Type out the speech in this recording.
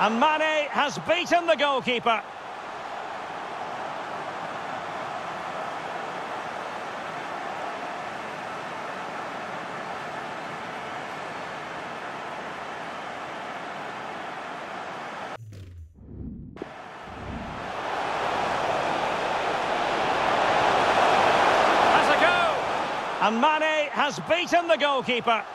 And Mane has beaten the goalkeeper. Has a go. And Mane has beaten the goalkeeper.